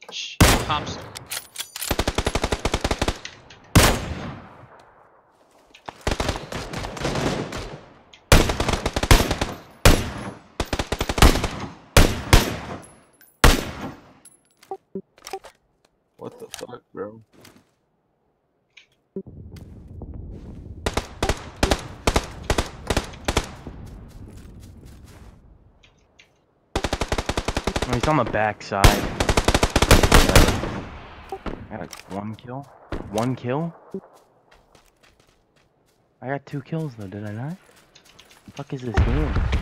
Shh, Thompson. What the fuck, bro? Oh, he's on the back side. I got one kill. One kill? I got 2 kills though, did I not? What the fuck is this game?